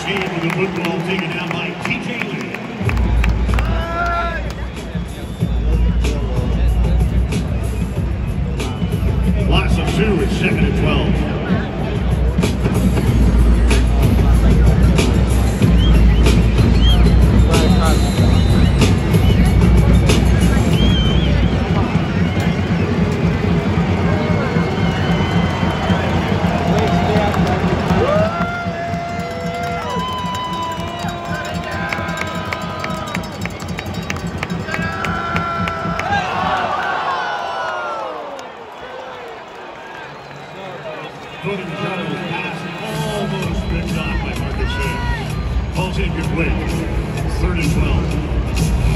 team with the football taken down by TJ Lee. Loss of 2, it's 2nd and 12. Footing Shadows pass almost picked off by Marcus Sims. Ball's incomplete. 3rd and 12.